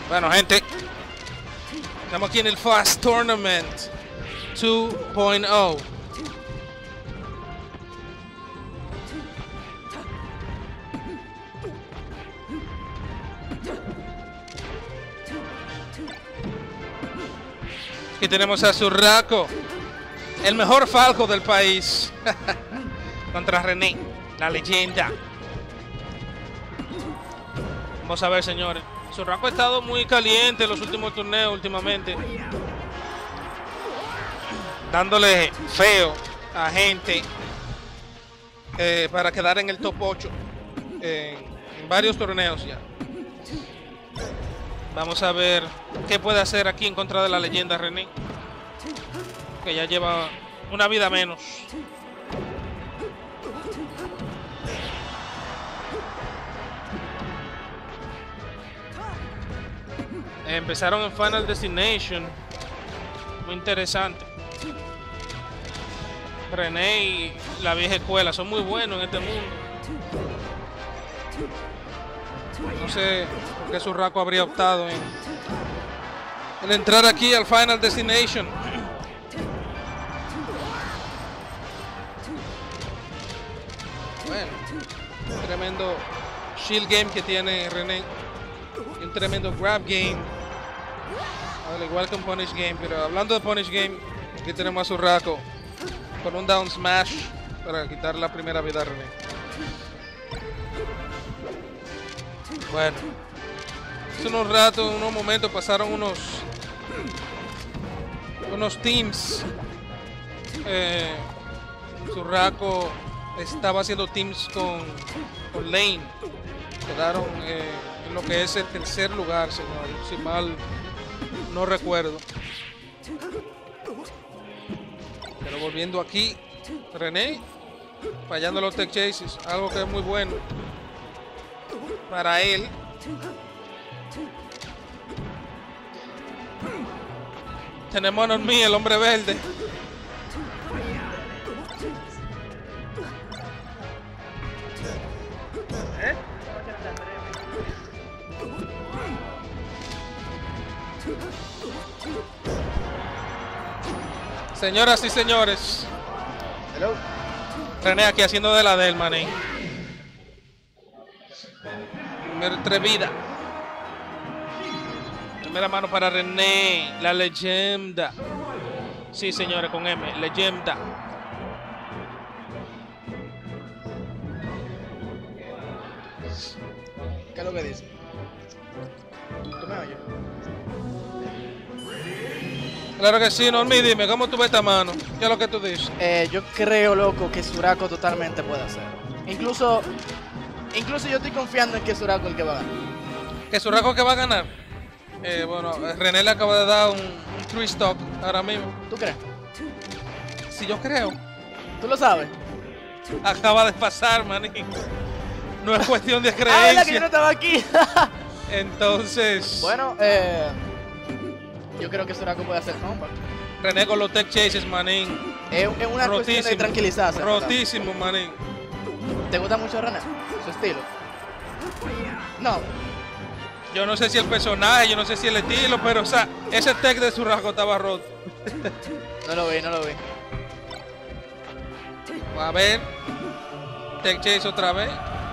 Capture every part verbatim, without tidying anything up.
Bueno, gente, estamos aquí en el Fast Tournament dos punto cero. Aquí tenemos a Zurrako, el mejor Falco del país, contra René, la leyenda. Vamos a ver, señores. Zurrako ha estado muy caliente en los últimos torneos últimamente, dándole feo a gente eh, para quedar en el top ocho eh, en varios torneos ya. Vamos a ver qué puede hacer aquí en contra de la leyenda René, que ya lleva una vida menos. Empezaron en Final Destination, muy interesante. René y la vieja escuela son muy buenos en este mundo. No sé por qué Zurrako habría optado en, en entrar aquí al Final Destination. Bueno, tremendo shield game que tiene René. Y un tremendo grab game, al igual que un punish game. Pero hablando de punish game, aquí tenemos a Zurrako con un down smash para quitar la primera vida a René. Bueno, hace unos ratos, unos momentos pasaron unos unos teams. eh, Zurrako estaba haciendo teams con, con Lane. Quedaron eh, en lo que es el tercer lugar, señor, si mal no recuerdo. Pero volviendo aquí, René fallando los tech chases, algo que es muy bueno para él. Tenemos a Normi, el hombre verde. ¿Eh? Señoras y señores, Hello. René aquí haciendo de la del maní. Primera atrevida. Primera mano para René, la leyenda. Sí, señores, con M, leyenda. ¿Qué es lo que dice? ¿Tú me oyes? Claro que sí, Normi, dime, ¿cómo tú ves esta mano? ¿Qué es lo que tú dices? Eh, yo creo, loco, que Zurrako totalmente puede hacer. Incluso, incluso yo estoy confiando en que Zurrako es el que va a ganar. ¿Que Zurrako que va a ganar? Eh, bueno, René le acaba de dar un, un three stock ahora mismo. ¿Tú crees? Si yo creo. ¿Tú lo sabes? Acaba de pasar, maní. No es cuestión de Ah, ¿verdad que yo creencia. no estaba aquí? Entonces, Bueno, eh, yo creo que Zurrako puede hacer comeback. René con los tech chases, manín. Es, es una cuestión de tranquilizarse. ¿verdad? Rotísimo, manín. ¿Te gusta mucho René? Su estilo. No. Yo no sé si el personaje, yo no sé si el estilo, pero o sea, ese tech de Zurrako estaba roto. No lo vi, no lo vi. A ver. Tech chase otra vez.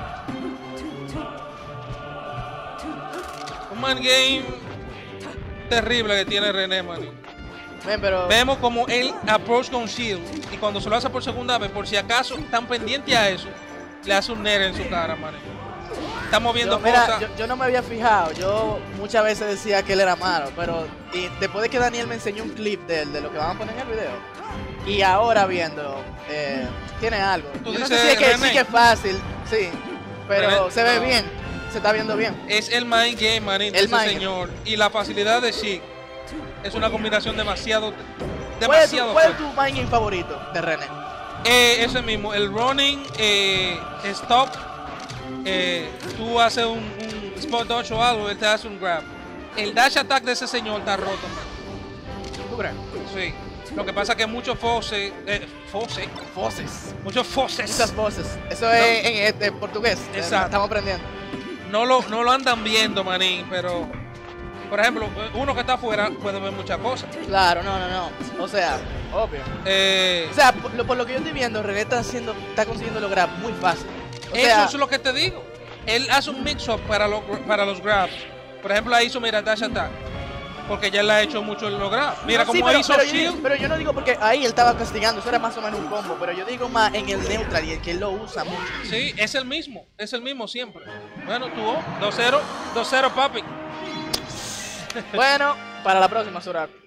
Un man game terrible que tiene René, manín. Ven, pero... Vemos como él approach con shield y cuando se lo hace por segunda vez, por si acaso están pendientes a eso, le hace un nere en su cara, man. Está moviendo Yo, mira, cosas. yo, yo no me había fijado, yo muchas veces decía que él era malo, pero y después de que Daniel me enseñó un clip de él, de lo que van a poner en el video, y ahora viendo, eh, tiene algo. Tú Yo no dices, sé si es que, René. sí que es fácil, sí, pero René, se ve no. bien, se está viendo bien. Es el mind game, manín, de El ese mind señor. Y la facilidad de Sheik es una combinación demasiado, ¿Cuál es tu, demasiado cuál es fuerte. tu mind game favorito de René? Eh, ese mismo, el running, eh, stop, eh, tú haces un, un spot dodge o algo, él te hace un grab. El dash attack de ese señor está roto, man. ¿Tú crees? Sí. Lo que pasa es que muchos foses, eh, foses, Voces. muchos foses Muchas voces. Eso es en, este, portugués. eh, Exacto. Estamos aprendiendo. no lo, no lo andan viendo, manín, pero Por ejemplo, uno que está afuera puede ver muchas cosas. Claro, no, no, no. O sea, obvio. Eh, O sea, por lo, por lo que yo estoy viendo, René está haciendo, está consiguiendo lograr muy fácil. O eso sea, es lo que te digo. Él hace un mix-up para, lo, para los grabs. Por ejemplo, ahí hizo, mira, Dash Attack. Porque ya él ha hecho mucho en los grabs. Mira no, sí, cómo pero, hizo pero, yo, Shield. digo- pero yo no digo porque ahí él estaba castigando, eso era más o menos un combo. Pero yo digo más en el neutral y el que él lo usa mucho. Sí, es el mismo. Es el mismo siempre. Bueno, tuvo dos cero. dos cero, papi. Bueno, para la próxima, Zorak.